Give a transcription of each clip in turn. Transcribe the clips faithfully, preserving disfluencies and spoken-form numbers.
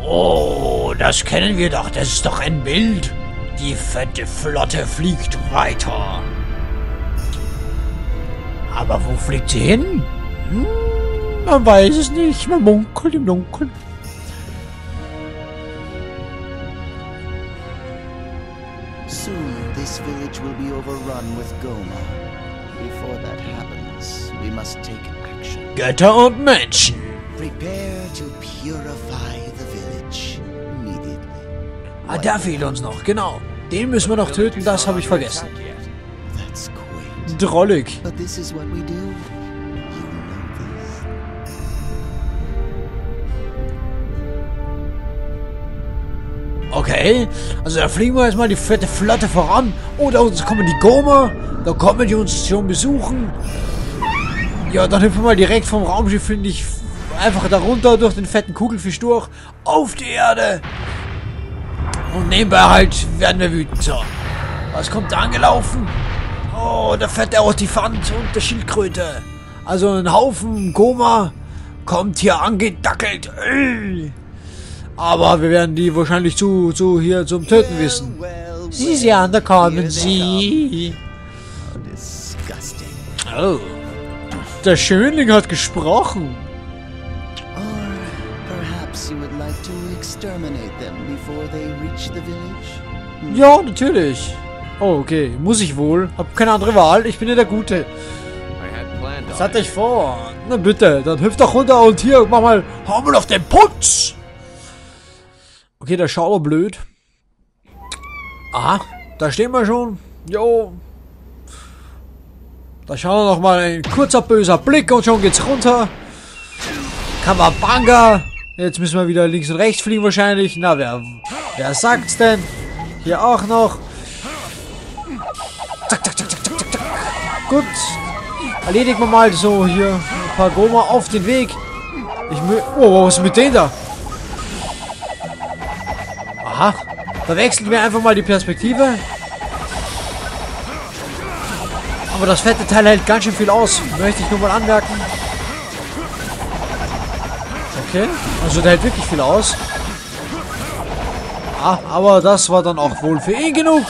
Oh, das kennen wir doch. Das ist doch ein Bild. Die fette Flotte fliegt weiter. Aber wo fliegt sie hin? Hm, man weiß es nicht. Man munkelt im Dunkeln. Soon this village will be overrun with Goma. Before that happens, we must take action. Götter und Menschen. Prepare to purify the village immediately. Ah, der fehlt uns noch, genau. Den müssen wir noch töten, das habe ich vergessen. That's quaint. Drollig. But this is what we do. You know this. Okay, also da fliegen wir erstmal die fette Flotte voran. Oh, da unten kommen die Goma. Da kommen die uns schon besuchen. Ja, dann hüpfen wir direkt vom Raumschiff, finde ich, einfach da runter durch den fetten Kugelfisch durch. Auf die Erde. Und nebenbei halt werden wir wütend. So. Was kommt da angelaufen? Oh, der fette Ortifant und der Schildkröte. Also ein Haufen Goma kommt hier angedackelt. Aber wir werden die wahrscheinlich zu, zu hier zum Töten wissen. Sie sehen, da kommen sie. Disgusting. Oh. Der Schönling hat gesprochen. Or perhaps you would like to exterminate them before they reach the village? Ja, natürlich. Oh, okay. Muss ich wohl. Hab keine andere Wahl. Ich bin ja der Gute. Was hatte ich vor? Na bitte, dann hüpf doch runter und hier, mach mal, hau mal auf den Putz. Okay, der schaut aber blöd. Ah, da stehen wir schon. Jo. Da schauen wir noch mal ein kurzer böser Blick und schon geht's runter. Kawabanga. Jetzt müssen wir wieder links und rechts fliegen wahrscheinlich. Na, wer, wer sagt's denn? Hier auch noch. Zack, zack, zack, zack, zack, zack. Gut. Erledigen wir mal so hier ein paar Goma auf den Weg. Ich mö... Oh, was ist mit denen da? Aha. Da wechseln wir einfach mal die Perspektive. Aber das fette Teil hält ganz schön viel aus. Möchte ich nur mal anmerken. Okay. Also der hält wirklich viel aus. Ah, aber das war dann auch wohl für ihn genug.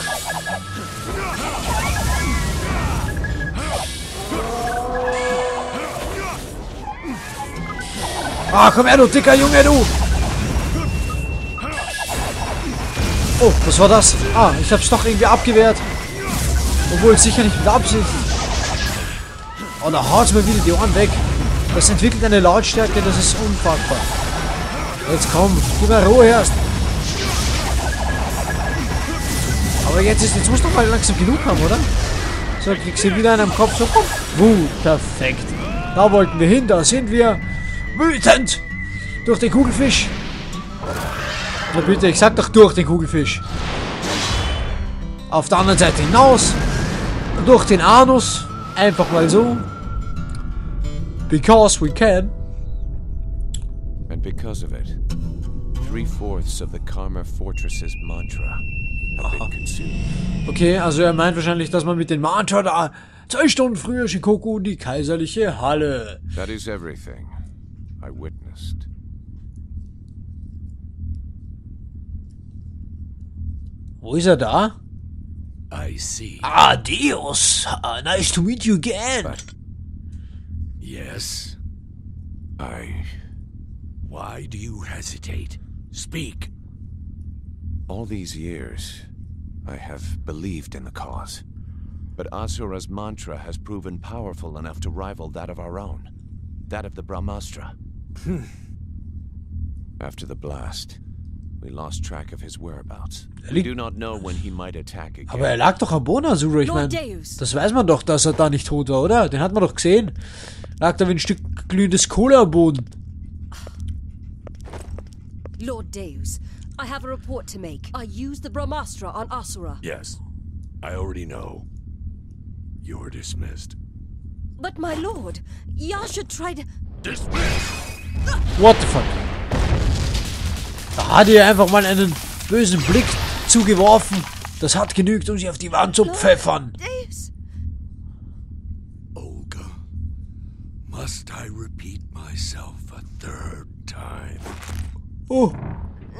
Ah, komm her, du dicker Junge, du! Oh, was war das? Ah, ich hab's doch irgendwie abgewehrt. Obwohl sicher nicht mit Absicht. Oh, da haut's mir wieder die Ohren weg. Das entwickelt eine Lautstärke, das ist unfassbar. Jetzt komm, gib mir Ruhe erst. Aber jetzt ist, jetzt muss doch mal langsam genug haben, oder? So, kriegst du wieder einen am Kopf, so komm. Wut, perfekt. Da wollten wir hin, da sind wir. Wütend! Durch den Kugelfisch. Na bitte, ich sag doch durch den Kugelfisch. Auf der anderen Seite hinaus. Durch den Anus. Einfach mal so. Because we can. And because of it, three-fourths of the Karma Fortress's mantra have been consumed. Okay, also er meint wahrscheinlich, dass man mit dem Mantra da zwei Stunden früher Shikoku die kaiserliche Halle. That is everything I witnessed. Wo ist er da? I see. Adios. Uh, nice to meet you again. But Yes. I... Why do you hesitate? Speak. all these years, I have believed in the cause. But Asura's mantra has proven powerful enough to rival that of our own. That of the Brahmastra. After the blast, we lost track of his whereabouts. We do not know when he might attack again. Aber er lag doch am Boden, Asura, ich meine. Das weiß man doch, dass er da nicht tot war, oder? Den hat man doch gesehen. Lag da wie ein Stück glühendes Kohle am Boden. Lord Deus, I have a report to make. I used the Brahmastra on Asura. Yes, I already know. You're dismissed. But my lord, Yasha tried... Dismissed! What the fuck? Da hat ihr einfach mal einen bösen Blick zugeworfen. Das hat genügt, um sie auf die Wand zu pfeffern. Deus. Olga, must I repeat myself a third time? Oh,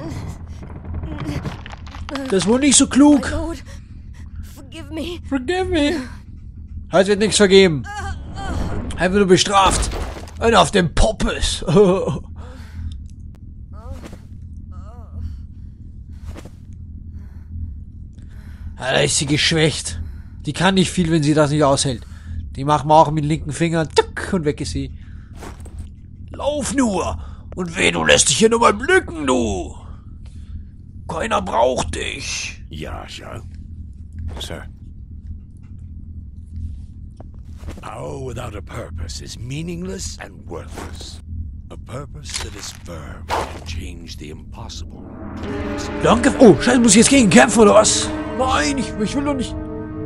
Das ist wohl nicht so klug. My lord, forgive me. Forgive me. Heute wird nichts vergeben. Einfach nur bestraft. Und auf dem Poppes. Ja, da ist sie geschwächt. Die kann nicht viel, wenn sie das nicht aushält. Die machen wir auch mit dem linken Finger. Tuck, und weg ist sie. Lauf nur. Und weh, du lässt dich hier nur mal blicken, du. Keiner braucht dich. Yasha, Sir. power without a purpose is meaningless and worthless. A purpose that is firm can change the impossible. Danke. Oh, scheiße, muss ich jetzt gegen kämpfen, oder was? Nein, ich, ich will doch nicht.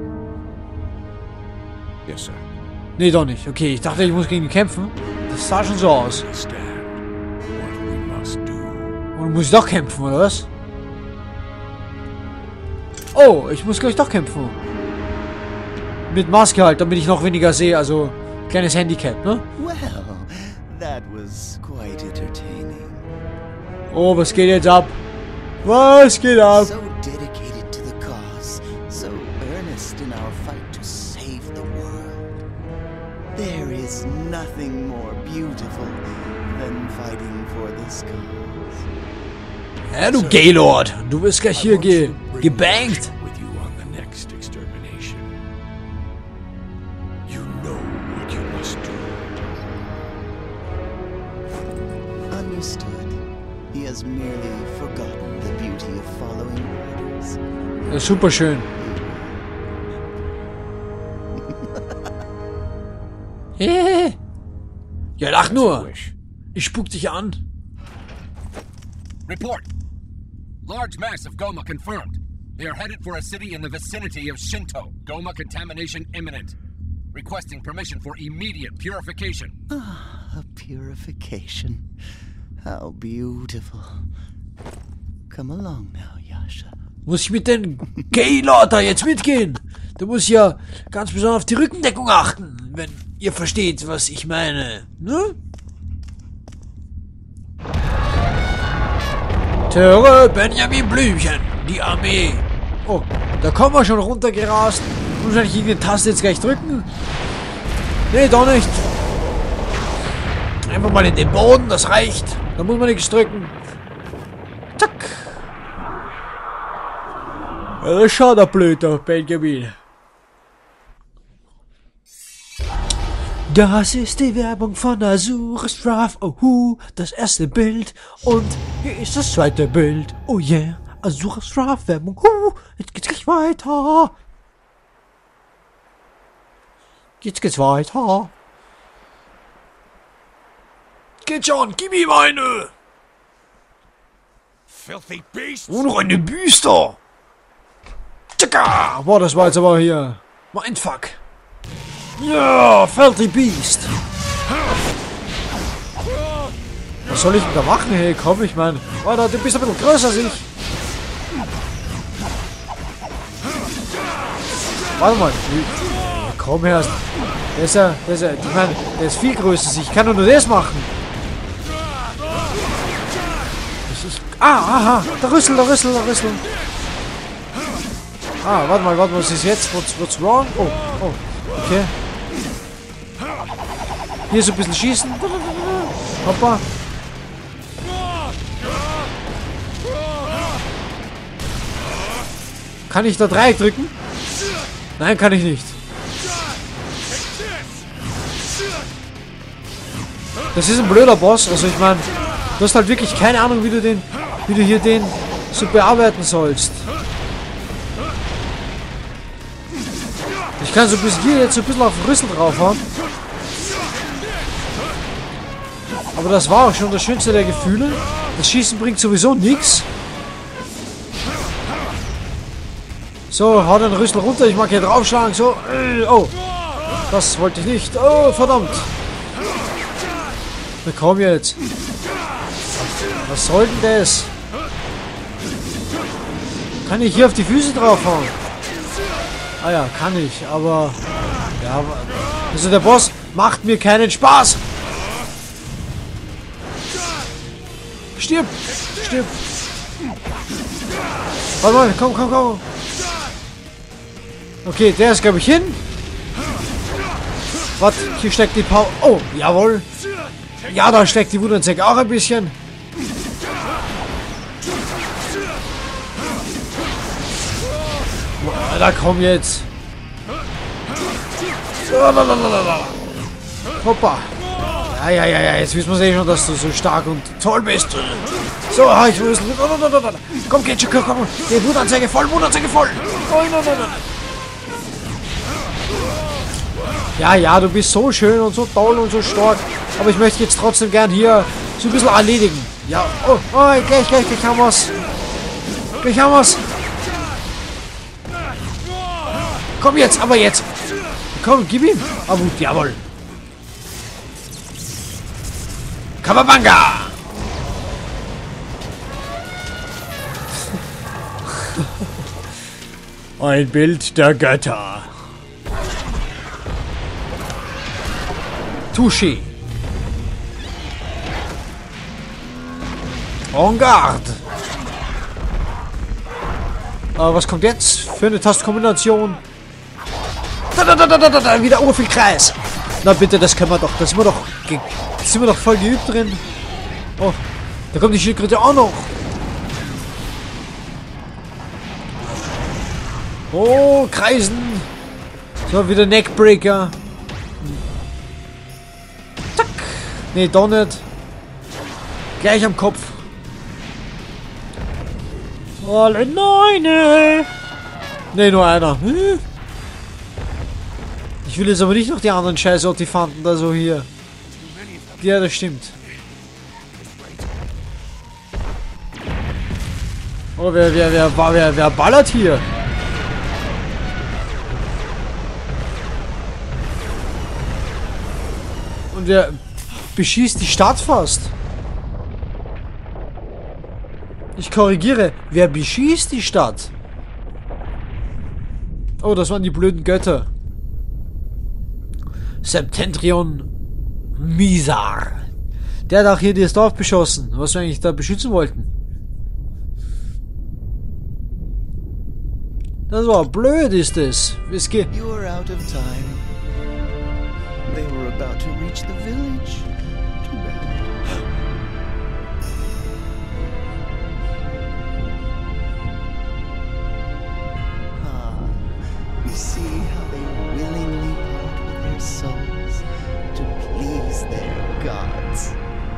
Yes, sir. Nee, doch nicht. Okay, ich dachte, ich muss gegen ihn kämpfen. Das sah schon so aus. Understand what we must do. Und dann muss ich doch kämpfen, oder was? Oh, ich muss gleich doch kämpfen. Mit Maske halt, damit ich noch weniger sehe. Also, kleines Handicap, ne? Well, that was quite entertaining. Oh, was geht jetzt ab? Was geht ab? So dedicated to the cause, so earnest in our fight to save the world. There is nothing more beautiful than fighting for this cause. Ja, du Gaylord. Du wirst gleich hier ge gebankt. With you on the next extermination. You know what you must do. Understood. He has merely forgotten the beauty of following orders. Das ist super schön. Ja, lach nur. Wish. Ich spuck dich an. Report. Large mass of Goma confirmed. They are headed for a city in the vicinity of Shinto. Goma contamination imminent. Requesting permission for immediate purification. A purification. How beautiful. Come along now, Yasha. Muss ich mit den Gaylord da jetzt mitgehen? Du musst ja ganz besonders auf die Rückendeckung achten, wenn ihr versteht, was ich meine. Ne? Töre Benjamin Blümchen, die Armee. Oh, da kommen wir schon runtergerast. Muss ich irgendeine Taste jetzt gleich drücken? Nee, doch nicht. Einfach mal in den Boden, das reicht. Da muss man nichts drücken. Zack. Ja, schade, blöder Benjamin. Das ist die Werbung von Azura's Wrath. Oh, hu, das erste Bild. Und hier ist das zweite Bild. Oh yeah, Azura's Wrath Werbung. Hu, jetzt geht's gleich weiter. Jetzt geht's weiter. Geht schon, gib ihm eine. Filthy beast! Und noch eine Büster. Tschakka. Boah, das war jetzt aber hier. Mindfuck. Ja, Filthy Beast. Was soll ich denn da machen? Hey, komm, ich meine. Alter, du bist ein bisschen größer als ich. Warte mal. Komm her. Der ist ja, der ist ja, ich meine, der ist viel größer als ich. Ich kann nur das machen. Ich, ich, ah, aha, der Rüssel, der Rüssel, der Rüssel. Ah, warte mal, warte mal, was ist jetzt? What's, what's wrong? Oh, oh, okay. Hier so ein bisschen schießen. Hoppa. Kann ich da Dreieck drücken? Nein, kann ich nicht. Das ist ein blöder Boss. Also ich meine, du hast halt wirklich keine Ahnung, wie du den, wie du hier den so bearbeiten sollst. Ich kann so ein bisschen hier jetzt so ein bisschen auf den Rüssel draufhauen. Aber das war auch schon das schönste der Gefühle. Das Schießen bringt sowieso nichts. So, hau den Rüssel runter. Ich mag hier draufschlagen. So. Oh. Das wollte ich nicht. Oh, verdammt. Na komm jetzt. Was soll denn das? Kann ich hier auf die Füße draufhauen? Ah ja, kann ich. Aber... Ja, also der Boss macht mir keinen Spaß. Stirb! Stirb! Warte mal, komm, komm, komm. Okay, der ist, glaube ich, hin. Was? Hier steckt die Power. Oh, jawohl. Ja, da steckt die Wutanzeige auch ein bisschen. Da komm jetzt. Hoppa. Ja, ja, ja, ja, jetzt wissen wir eh schon, dass du so stark und toll bist. So, ich muss. Komm, geht schon, komm, komm. Die Wutanzeige voll, Wutanzeige voll. Oh, nein, nein, nein. Ja, ja, du bist so schön und so toll und so stark. Aber ich möchte jetzt trotzdem gern hier so ein bisschen erledigen. Ja, oh, oh, gleich, gleich, gleich haben wir's. Gleich haben wir's. Komm jetzt, aber jetzt. Komm, gib ihm. Ah, gut, jawohl. Kawabanga! Ein Bild der Götter. Touché. En garde. Aber was kommt jetzt für eine Tastenkombination? Da, da, da, da, da, da, wieder urviel Kreis. Na bitte, das können wir doch. Das sind wir doch, das sind wir doch voll geübt drin. Oh, da kommt die Schildkröte auch noch. Oh, Kreisen. So, wieder Neckbreaker. Zack. Nee, doch nicht. Gleich am Kopf. Alle Neune. Nee, nur einer. Ich will jetzt aber nicht noch die anderen scheiß Ortifanten da so hier. Ja, das stimmt. Oh, wer, wer, wer, wer, wer, wer ballert hier? Und wer beschießt die Stadt fast? Ich korrigiere, wer beschießt die Stadt? Oh, das waren die blöden Götter. Septentrion Mizar. Der hat auch hier das Dorf beschossen, was wir eigentlich da beschützen wollten. Das war blöd, ist es. Es geht. You are out of time. They were about to reach the village. Too bad. Ah, you see how they willingly part with their souls to please their gods.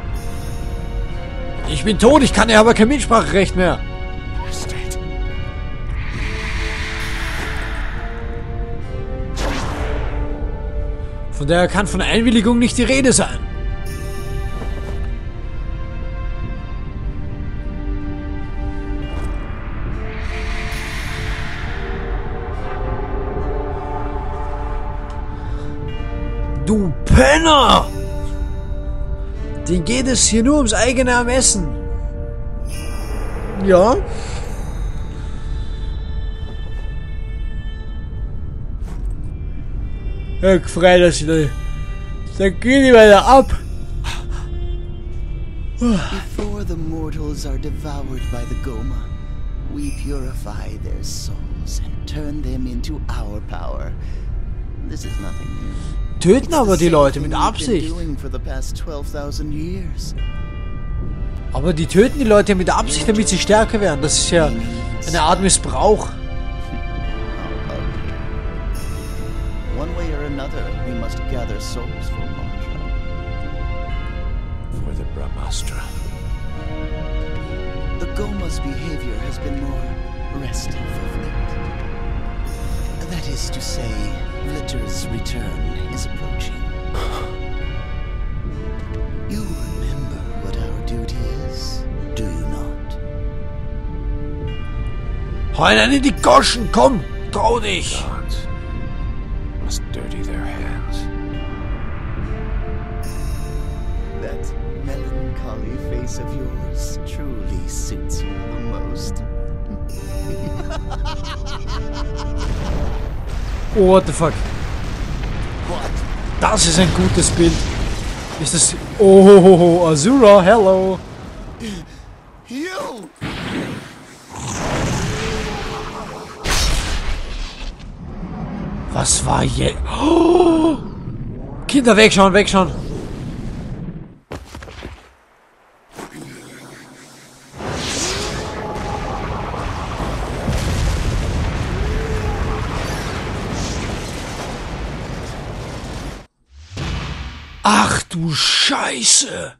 Ich bin tot, ich kann ja aber kein Mitspracherecht mehr. Von daher kann von Einwilligung nicht die Rede sein. Du Penner! Den geht es hier nur ums eigene Ermessen. Ja? Ja, gefreut, dass ich da... Dann geh die weiter ab. Before the mortals are devoured by the Goma, we purify their souls and turn them into our power. This is nothing new. Töten aber die Leute mit Absicht. Aber die töten die Leute mit Absicht, damit sie stärker werden. Das ist ja eine Art Missbrauch. One way or another, we must gather souls for Mantra. For the Brahmastra. The Goma's behavior has been more restive of late. That is to say, Glitter's return is approaching. You remember what our duty is, do you not? Heul in die Goschen, komm, trau dich! Gods must dirty their hands. That melancholy face of yours truly suits you the most. Oh, what the fuck? What? Das ist ein gutes Bild. Ist das... Oh, Azura, hello. You! Was war hier? Oh! Kinder, wegschauen, wegschauen. Ach du Scheiße!